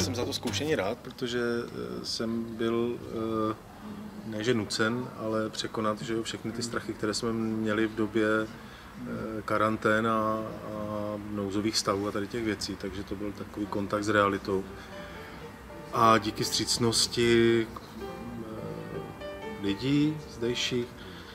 jsem za to zkoušení rád, protože jsem byl ne že nucen, ale překonat, že všechny ty strachy, které jsme měli v době karantén a nouzových stavů a tady těch věcí, takže to byl takový kontakt s realitou. A díky vstřícnosti lidí zdejších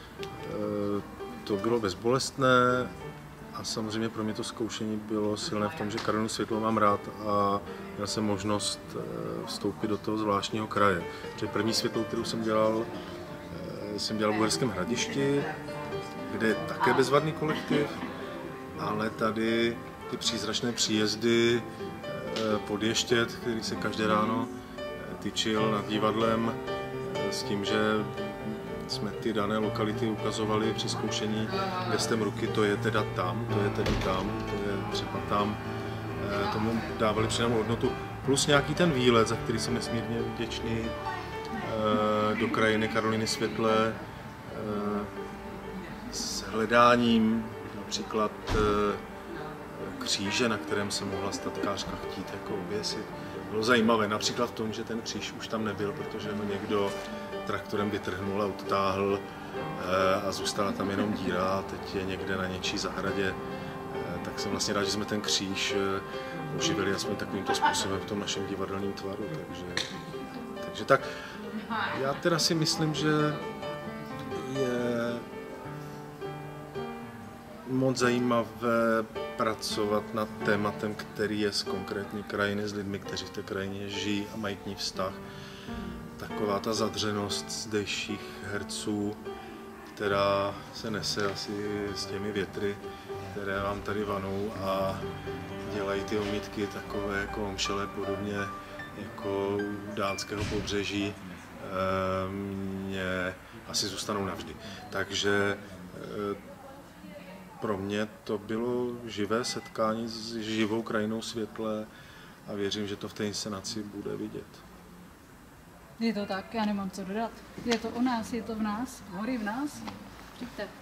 to bylo bezbolestné a samozřejmě pro mě to zkoušení bylo silné v tom, že Karolinu Světlou mám rád a měl jsem možnost vstoupit do toho zvláštního kraje. Protože první Světlou, kterou jsem dělal v Uherském Hradišti, kde je také bezvadný kolektiv, ale tady ty přízračné příjezdy pod Ještěd, který se každé ráno tyčil nad divadlem s tím, že jsme ty dané lokality ukazovali při zkoušení gestem ruky, to je teda tam, to je tedy tam, to je třeba tam. Tomu dávali přidanou hodnotu. Plus nějaký ten výlet, za který jsem nesmírně vděčný, do krajiny Karoliny Světlé, s hledáním například kříže, na kterém se mohla statkářka chtít jako oběsit. Bylo zajímavé například v tom, že ten kříž už tam nebyl, protože ho někdo traktorem vytrhnul a odtáhl a zůstala tam jenom díra a teď je někde na něčí zahradě. Tak jsem vlastně rád, že jsme ten kříž oživili aspoň takovýmto způsobem v tom našem divadelním tvaru. Takže tak, já teda si myslím, že je moc zajímavé pracovat nad tématem, který je z konkrétní krajiny, s lidmi, kteří v té krajině žijí a mají k ní vztah. Taková ta zadřenost zdejších herců, která se nese asi s těmi větry, které vám tady vanou a dělají ty omítky takové jako omšelé, podobně jako u dánského pobřeží, mě asi zůstanou navždy. Takže pro mě to bylo živé setkání s živou krajinou Světlé a věřím, že to v té inscenaci bude vidět. Je to tak, já nemám co dodat. Je to o nás, je to v nás, hory v nás. Přijďte.